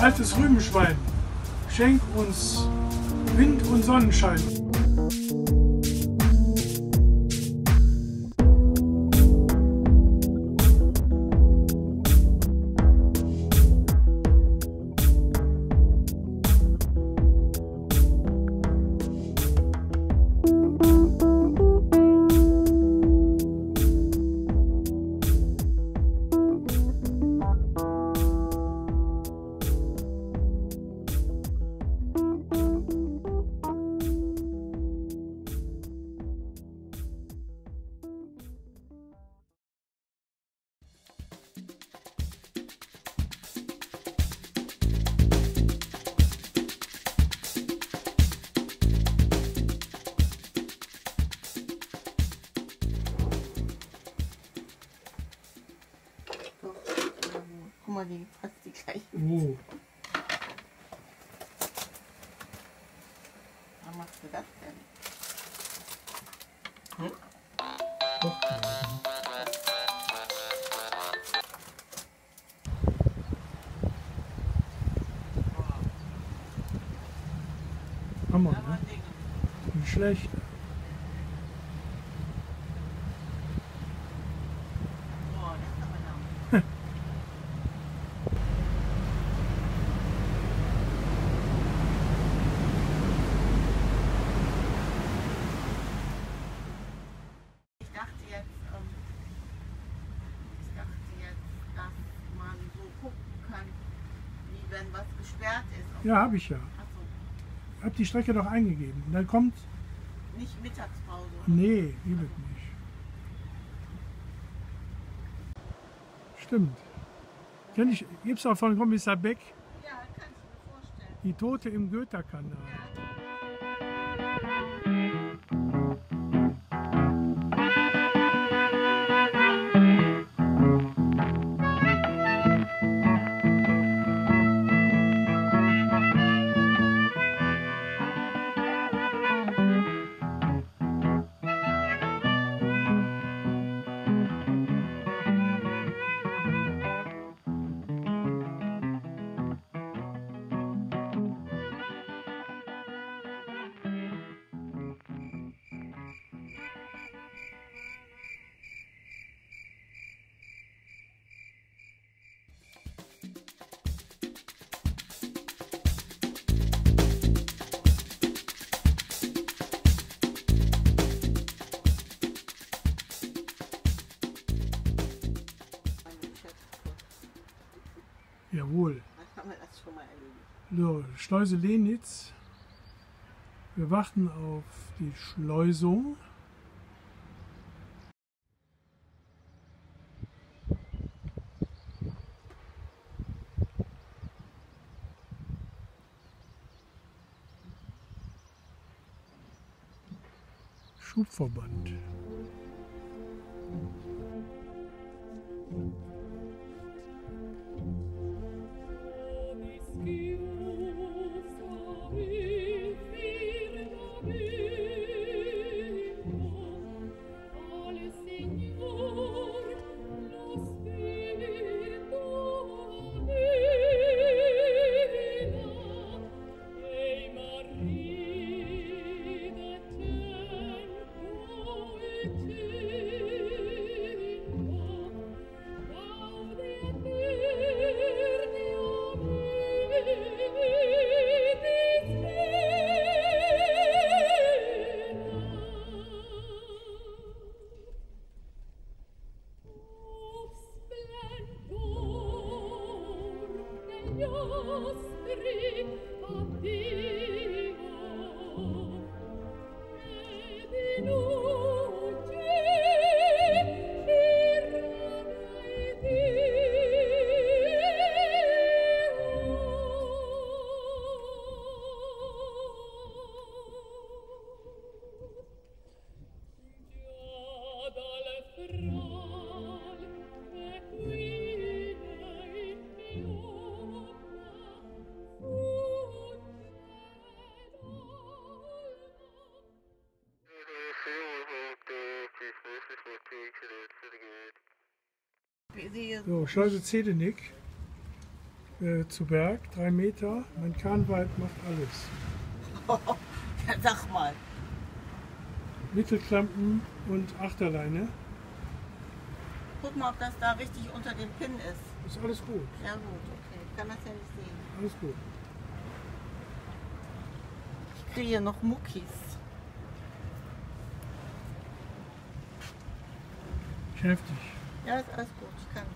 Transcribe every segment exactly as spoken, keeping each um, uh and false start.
Altes Rübenschwein, schenk uns Wind und Sonnenschein. Guck mal, die fast die gleiche. Oh. Was machst du das denn? Hm? Doch, Hammer, ne? Nicht schlecht. Wenn was gesperrt ist. Ja, habe ich ja. Ach so. Ich habe die Strecke doch eingegeben. Und dann kommt... Nicht Mittagspause? Nee, gibt es nicht. Stimmt. Kenn ich, gibt's auch von Kommissar Beck? Ja, kann ich mir vorstellen. Die Tote im Göta-Kanal. Ja. Jawohl. Dann haben wir das schon mal erledigt. So, Schleuse Lenitz. Wir warten auf die Schleusung. Schubverband. So, Schleuse Zedenick. äh, zu Berg, drei Meter. Mein Kahnwald macht alles. Ja, sag mal. Mittelklampen und Achterleine. Guck mal, ob das da richtig unter dem Pin ist. Ist alles gut. Ja gut, okay. Ich kann das ja nicht sehen. Alles gut. Ich kriege hier noch Muckis. Heftig. Ja, ist alles gut. Ich kann.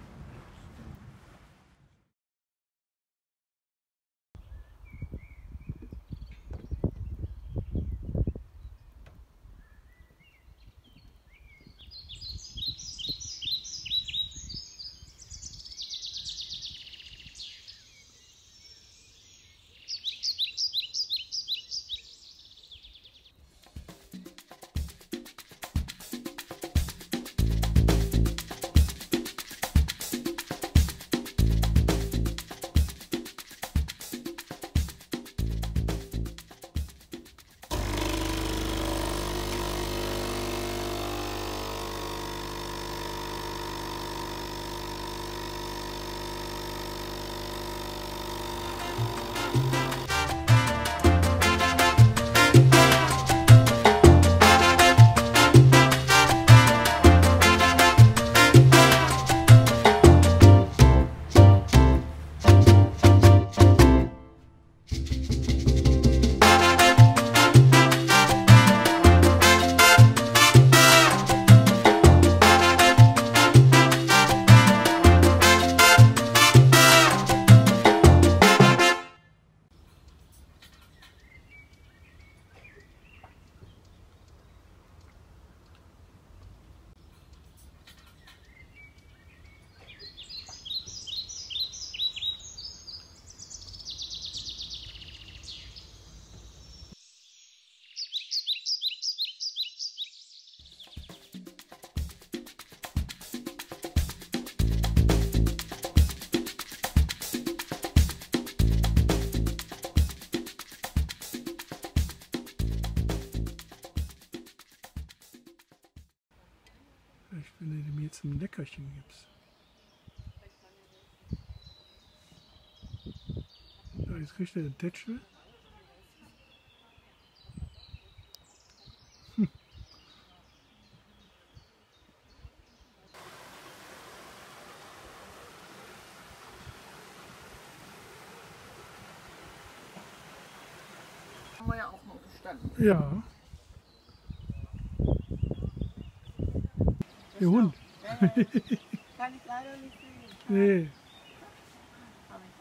Ich wenn du mir jetzt ein Leckerchen gibst. Ja, jetzt kriegt er den Tätschel. Hm. Haben wir ja auch noch gestanden. Ja. Der Hund. Ja, ja. Kann ich leider nicht sehen. Nee. Hab ich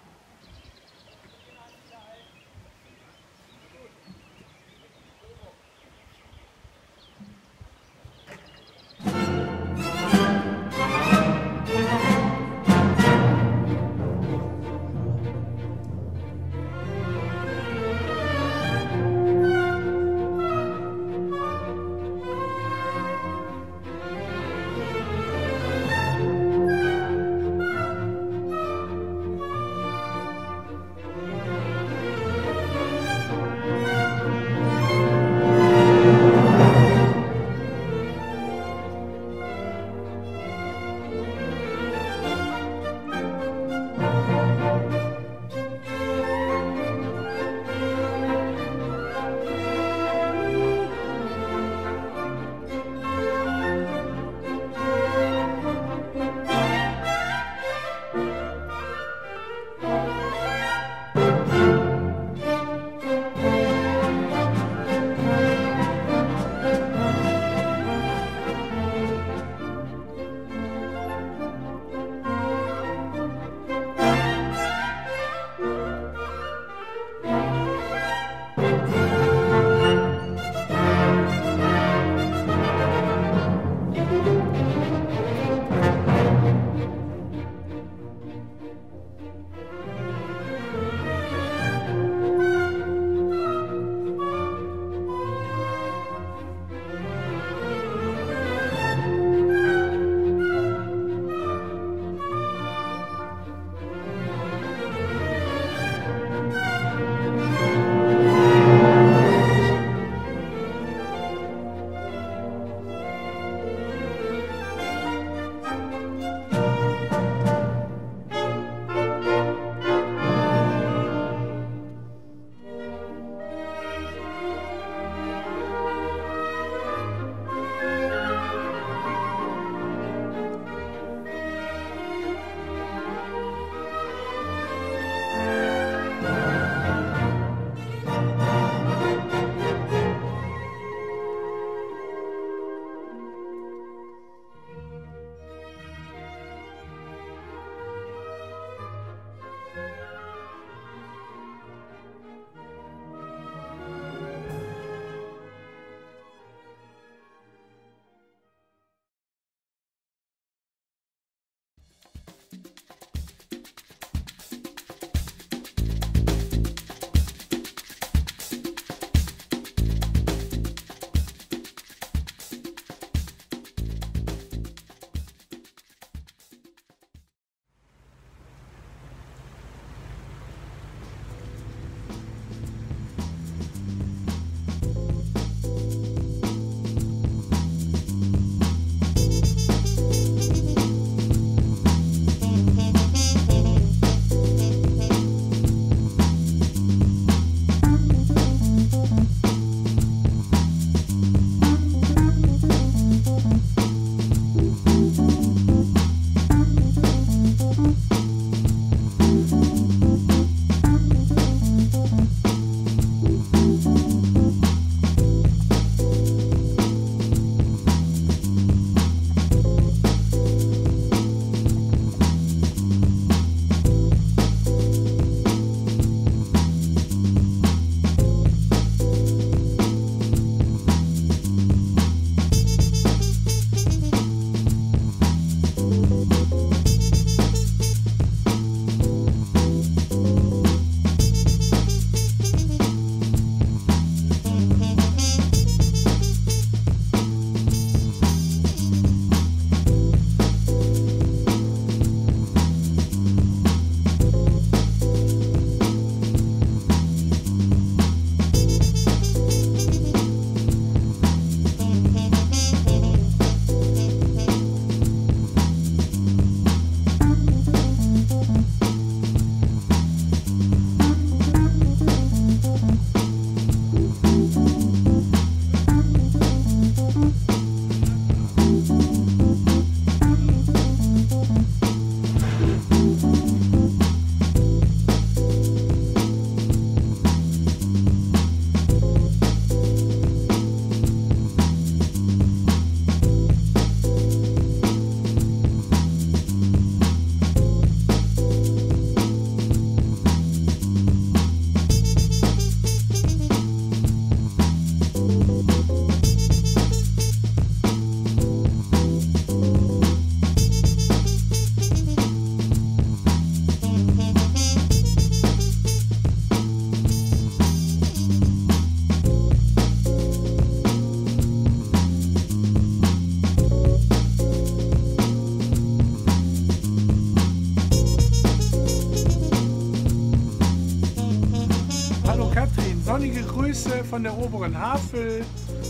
sonnige Grüße von der oberen Havel.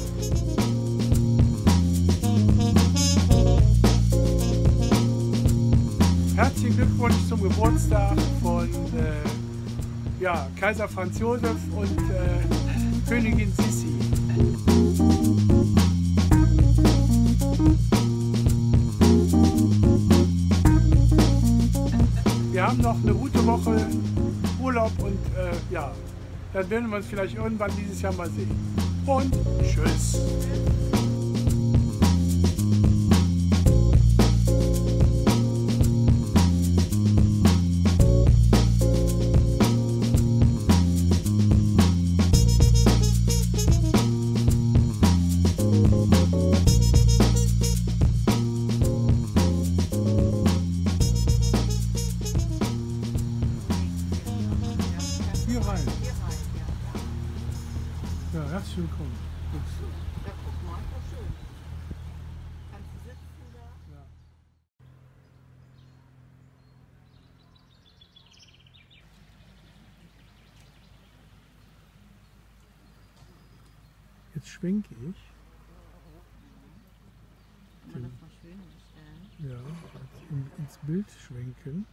Herzlichen Glückwunsch zum Geburtstag von äh, ja, Kaiser Franz Josef und äh, Königin Sissi. Wir haben noch eine gute Woche Urlaub und äh, ja, dann werden wir uns vielleicht irgendwann dieses Jahr mal sehen. Und tschüss! Hier rein. Hier rein, ja. Ja, herzlich willkommen. Ja, guck mal, ist doch schön. Kannst du sitzen da? Ja. Jetzt schwenke ich. Kann man das mal schön stellen? Ja, in, ins Bild schwenken.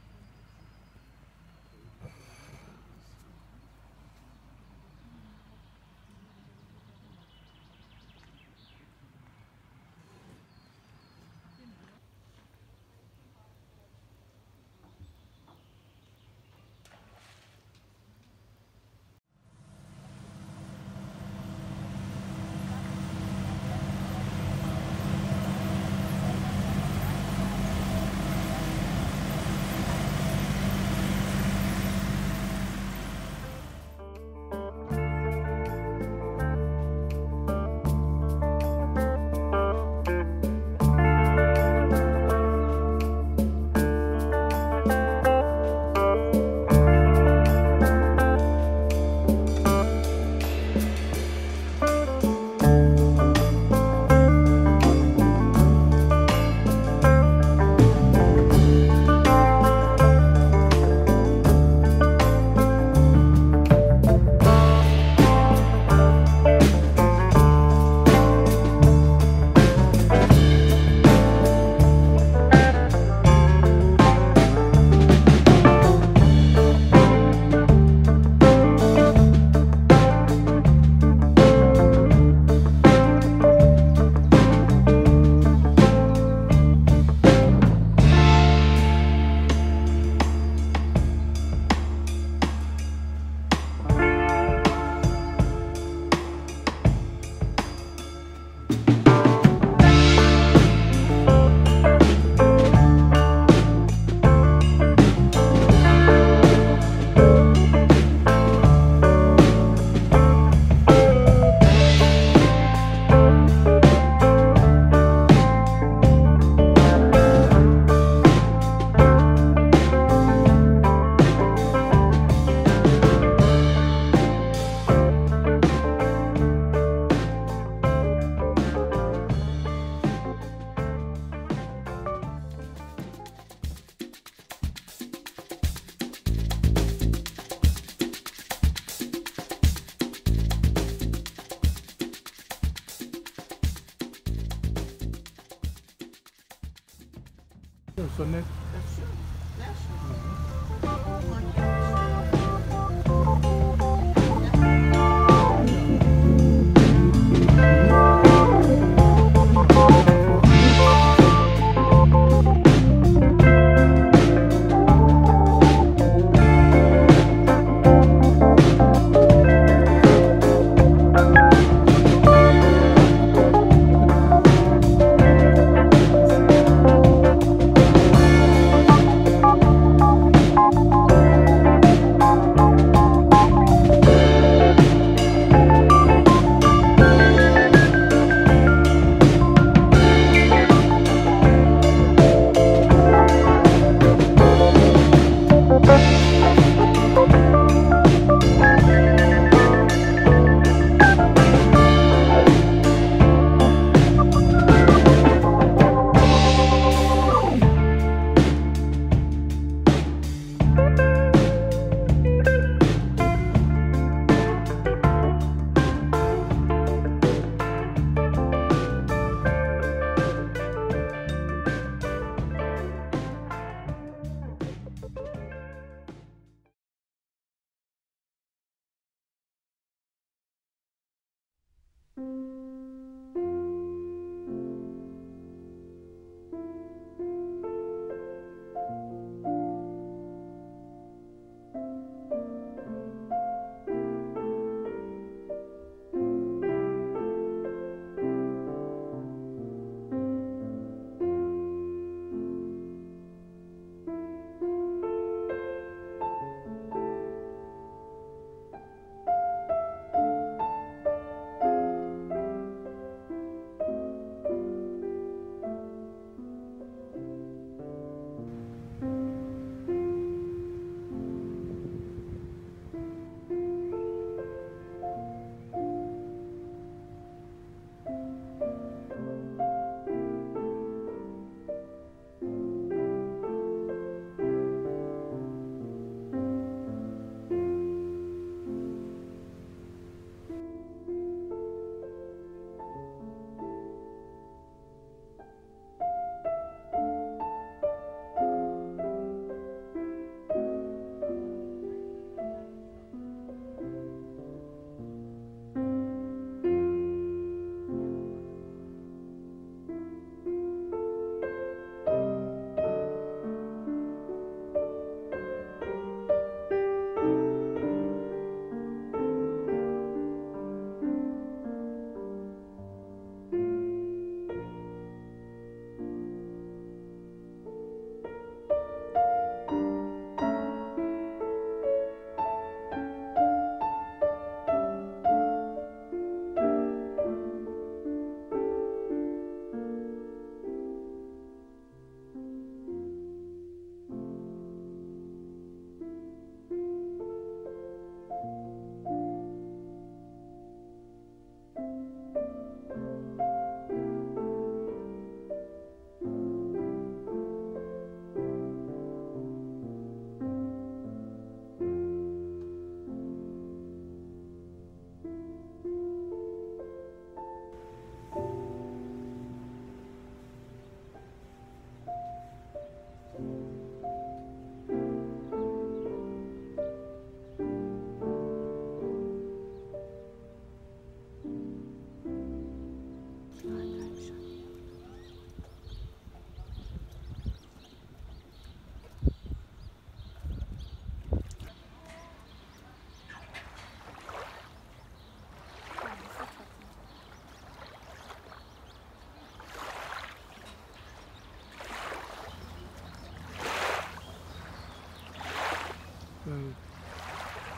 Das ist so nett. Das ist schön. Sehr schön.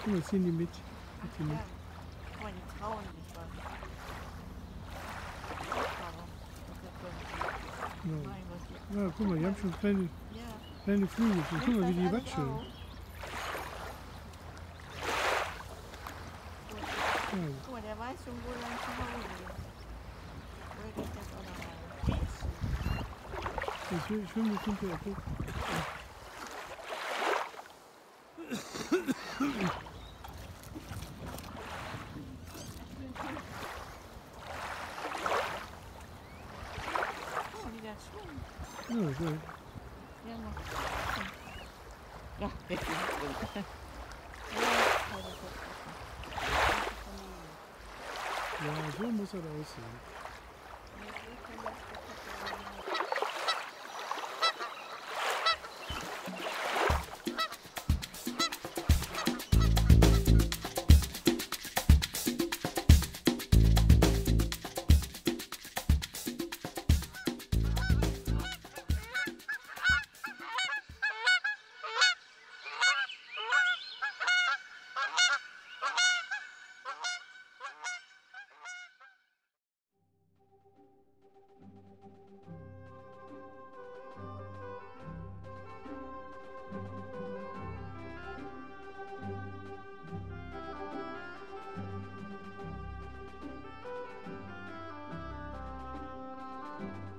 Guck mal, ziehen die mit. Mit die mit. Ja. Guck mal, die trauen sich was. Aber, das ist so. Ja. Mein Gott. Ja, guck mal, die haben schon kleine, Ja. kleine Flügel. Guck mal, wie die Nimmt das watscheln. alles auf? Ja. Guck mal, der weiß schon, wo sein Zuhause ist. Wo er geht jetzt auch noch rein. Ich schwimme schwimm mit hinterher. Guck. Oh, wieder schwimmen. Ja, so. Ja, noch. Ja, jetzt ist es drin. Ja, so muss er aussehen. Thank you.